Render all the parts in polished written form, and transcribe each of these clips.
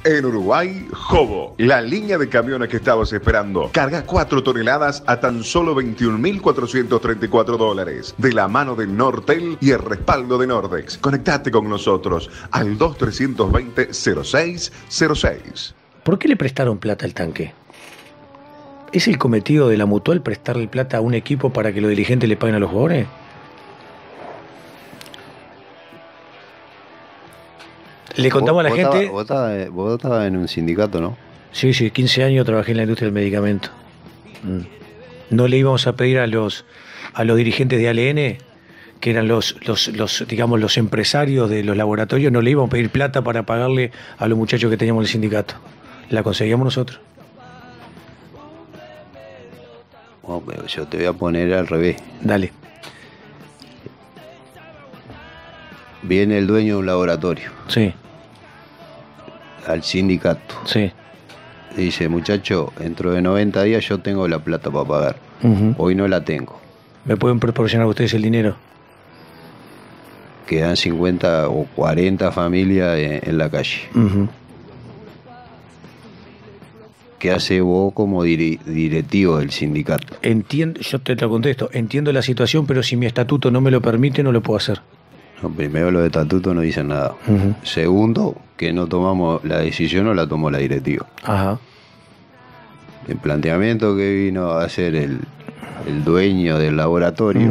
En Uruguay, Jobo, la línea de camiones que estabas esperando. Carga 4 toneladas a tan solo $21.434. De la mano de Nortel y el respaldo de Nordex. Conectate con nosotros al 2320-0606. ¿Por qué le prestaron plata al tanque? ¿Es el cometido de la Mutual prestarle plata a un equipo para que los dirigentes le paguen a los jugadores? Le contamos a la gente... Vos estabas en un sindicato, ¿no? Sí, 15 años trabajé en la industria del medicamento. No le íbamos a pedir a los dirigentes de ALN, que eran los empresarios de los laboratorios, no le íbamos a pedir plata para pagarle a los muchachos que teníamos en el sindicato. La conseguíamos nosotros. Bueno, pero yo te voy a poner al revés. Dale. Viene el dueño de un laboratorio. Sí. Al sindicato. Sí. Dice, muchacho, dentro de 90 días yo tengo la plata para pagar. Hoy no la tengo. ¿Me pueden proporcionar ustedes el dinero? Quedan 50 o 40 familias en la calle. ¿Qué hace vos como directivo del sindicato? Entiendo, yo te lo contesto, entiendo la situación, pero si mi estatuto no me lo permite, no lo puedo hacer. No, primero, los estatutos no dicen nada. Segundo, que no tomamos la decisión, no la tomó la directiva. Ajá. El planteamiento que vino a hacer el dueño del laboratorio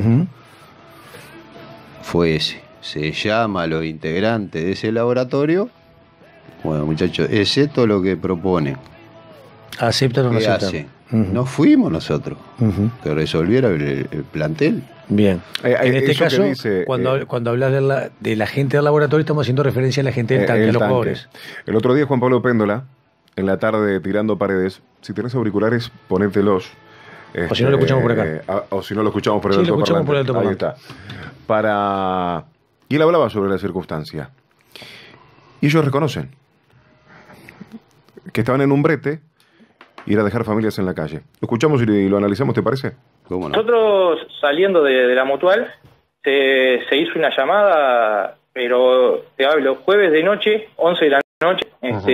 fue ese. Se llama a los integrantes de ese laboratorio. Bueno, muchachos, es esto lo que proponen. ¿Aceptan o no ¿Qué aceptan? hace? No fuimos nosotros que resolviera el plantel. Bien. En este caso, dice, cuando hablas de la gente del laboratorio, estamos haciendo referencia a la gente del tanque, a los pobres. El otro día, Juan Pablo Péndola, en la tarde tirando paredes, si tenés auriculares, ponételos. O si no lo escuchamos por acá. O si no lo escuchamos por el sí, alto lo escuchamos por el altoparlante. Ahí está. Y él hablaba sobre la circunstancia. Y ellos reconocen que estaban en un brete y era dejar familias en la calle. Lo escuchamos y lo analizamos, ¿te parece? ¿Cómo no? Nosotros, saliendo de la Mutual, se hizo una llamada, pero te hablo, jueves de noche, 11 de la noche,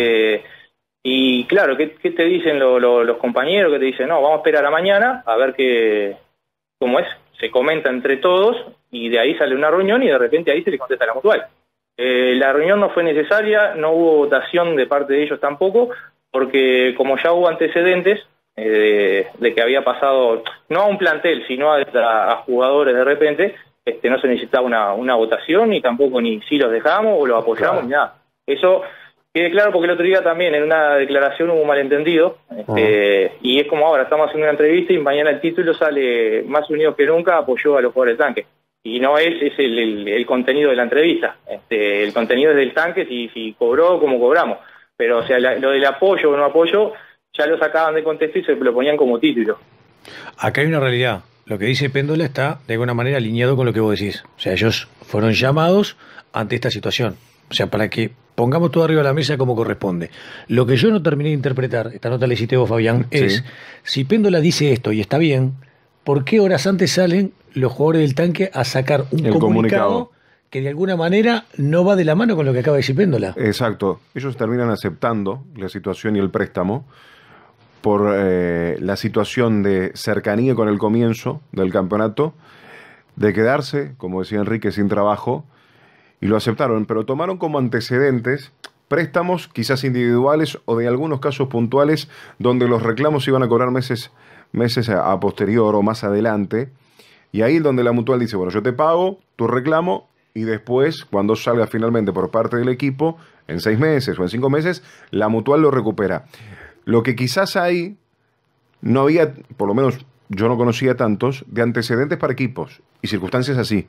y claro, ¿qué te dicen los compañeros? Que te dicen, no, vamos a esperar a mañana, a ver cómo es. Se comenta entre todos, y de ahí sale una reunión, y de repente ahí se le contesta a la Mutual. La reunión no fue necesaria, no hubo votación de parte de ellos tampoco, porque como ya hubo antecedentes de que había pasado, no a un plantel, sino a jugadores de repente, no se necesitaba una votación, ni tampoco ni si los dejamos o los apoyamos, ni nada. Eso quede claro, porque el otro día también en una declaración hubo un malentendido, y es como ahora, estamos haciendo una entrevista y mañana el título sale Más Unidos que Nunca, apoyó a los jugadores del tanque. Y no es el contenido de la entrevista. El contenido es del tanque, si cobró, como cobramos. Pero, o sea, lo del apoyo o no apoyo, ya lo sacaban de contexto y se lo ponían como título. Acá hay una realidad. Lo que dice Péndola está, de alguna manera, alineado con lo que vos decís. O sea, ellos fueron llamados ante esta situación. O sea, para que pongamos todo arriba de la mesa como corresponde. Lo que yo no terminé de interpretar, esta nota la hiciste vos, Fabián, es, si Péndola dice esto y está bien, ¿por qué horas antes salen los jugadores del tanque a sacar un comunicado que de alguna manera no va de la mano con lo que acaba de decir Péndola? Exacto. Ellos terminan aceptando la situación y el préstamo por la situación de cercanía con el comienzo del campeonato, de quedarse, como decía Enrique, sin trabajo, y lo aceptaron, pero tomaron como antecedentes préstamos quizás individuales o de algunos casos puntuales donde los reclamos iban a cobrar meses a posterior o más adelante, y ahí es donde la Mutual dice, bueno, yo te pago tu reclamo, y después, cuando salga finalmente por parte del equipo, en 6 meses o en 5 meses, la Mutual lo recupera. Lo que quizás ahí no había, por lo menos yo no conocía tantos, de antecedentes para equipos y circunstancias así.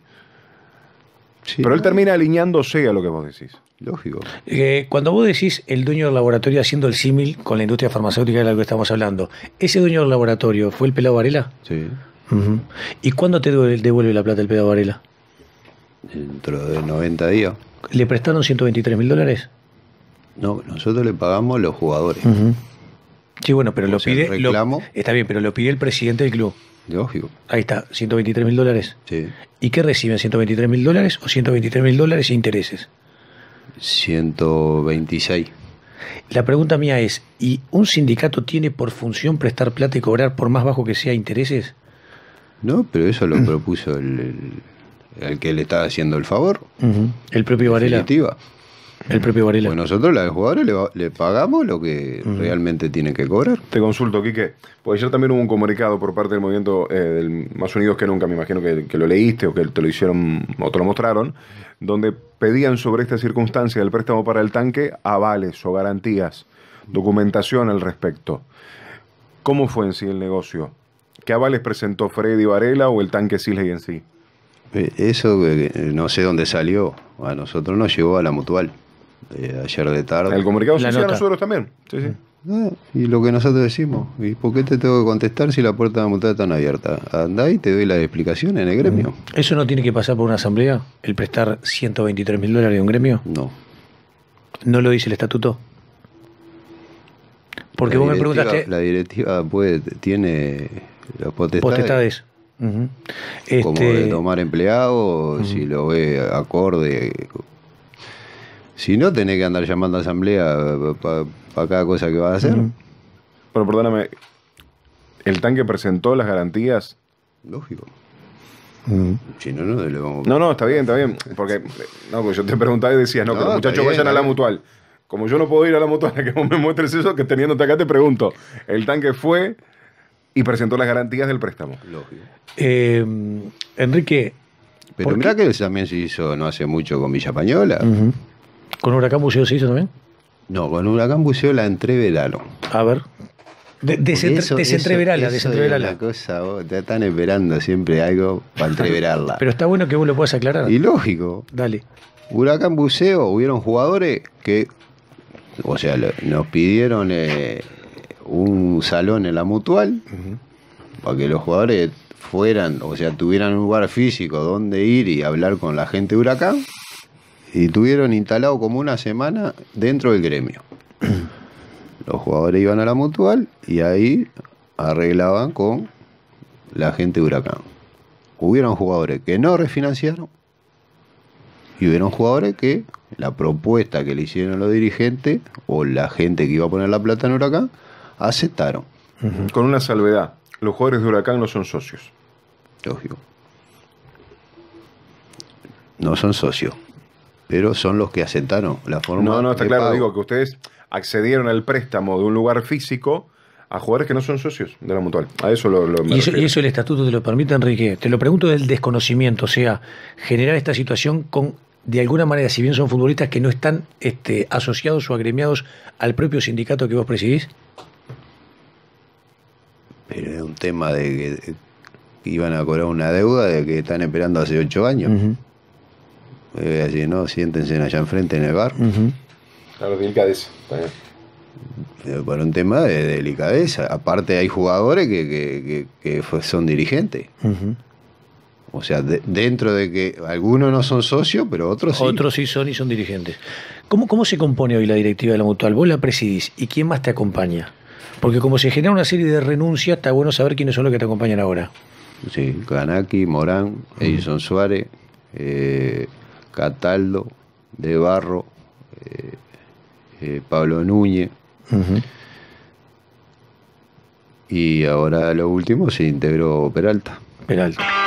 Sí, pero él termina alineándose a lo que vos decís. Lógico. Cuando vos decís el dueño del laboratorio haciendo el símil con la industria farmacéutica de la que estamos hablando, ¿ese dueño del laboratorio fue el Pelado Varela? Sí. ¿Y cuándo te devuelve la plata el Pelado Varela? Dentro de 90 días. ¿Le prestaron $123.000? No, nosotros le pagamos a los jugadores. Sí, bueno, pero lo pide. Reclamo. Está bien, pero lo pide el presidente del club. Lógico. Ahí está, $123.000. Sí. ¿Y qué reciben? ¿$123.000 o $123.000 e intereses? 126. La pregunta mía es, ¿y un sindicato tiene por función prestar plata y cobrar por más bajo que sea intereses? No, pero eso lo propuso el que le estaba haciendo el favor. El propio Varela. Definitiva. El propio Varela. Pues nosotros, los jugadores, le pagamos lo que realmente tienen que cobrar. Te consulto, Quique, porque ayer también hubo un comunicado por parte del movimiento del Más Unidos que Nunca, me imagino que lo leíste o que te lo hicieron o te lo mostraron, donde pedían sobre esta circunstancia del préstamo para el tanque avales o garantías, documentación al respecto. ¿Cómo fue en sí el negocio? ¿Qué avales presentó Freddy Varela o el tanque Sisley en sí? Eso no sé dónde salió. A nosotros nos llegó a la Mutual. Ayer de tarde. El comunicado La social a nota. nosotros también. Sí, sí. Y lo que nosotros decimos, ¿y por qué te tengo que contestar si la puerta de la Mutual está abierta? Andá y te doy la explicación en el gremio. ¿Eso no tiene que pasar por una asamblea? ¿El prestar $123.000 de un gremio? No. ¿No lo dice el estatuto? Porque La vos me directiva- preguntaste La directiva tiene las potestades. Ujú. Como de tomar empleados, si lo ve acorde. Si no, tenés que andar llamando a asamblea para cada cosa que vas a hacer. Pero perdóname, ¿el tanque presentó las garantías? Lógico. Si no, no le vamos No, está bien, porque pues yo te preguntaba y decías, que No, los está muchachos bien, vayan a la está bien. Mutual. Como yo no puedo ir a la Mutual a que vos me muestres eso, que teniéndote acá te pregunto, ¿el tanque fue y presentó las garantías del préstamo? Lógico. Enrique, Pero ¿por mirá que también se hizo no hace mucho con Villa Española. ¿con Huracán Buceo se hizo también? No, con Huracán Buceo la entreverano. A ver. Desentreverala, desentreverala. Una cosa, vos te están esperando siempre algo para entreverarla. Pero está bueno que vos lo puedas aclarar. Y lógico, Dale. Huracán Buceo, hubieron jugadores que, o sea, nos pidieron un salón en la Mutual para que los jugadores fueran, o sea, tuvieran un lugar físico donde ir y hablar con la gente de Huracán, y tuvieron instalado como una semana dentro del gremio. Los jugadores iban a la Mutual y ahí arreglaban con la gente de Huracán. Hubieron jugadores que no refinanciaron y hubieron jugadores que la propuesta que le hicieron los dirigentes o la gente que iba a poner la plata en Huracán aceptaron. Con una salvedad, los jugadores de Huracán no son socios. Lógico. No son socios, pero son los que aceptaron la forma. No, está de claro, pago. digo que ustedes accedieron al préstamo de un lugar físico a jugadores que no son socios de la Mutual. A eso me ¿Y eso, refiero. ¿Y eso el estatuto te lo permite, Enrique? Te lo pregunto del desconocimiento, o sea, generar esta situación con, de alguna manera, si bien son futbolistas que no están asociados o agremiados al propio sindicato que vos presidís. Pero es un tema de que iban a cobrar una deuda de que están esperando hace 8 años. Así, no, siéntense allá enfrente en el bar. Claro, delicadeza. Por un tema de delicadeza. Aparte hay jugadores que son dirigentes. O sea, dentro de que algunos no son socios, pero otros sí. Otros sí son y son dirigentes. ¿Cómo se compone hoy la directiva de la Mutual? Vos la presidís, ¿y quién más te acompaña? Porque como se genera una serie de renuncias, está bueno saber quiénes son los que te acompañan ahora. Sí, Kanaki, Morán, Edison Suárez, Cataldo, De Barro, Pablo Núñez. Y ahora lo último se integró Peralta. Peralta.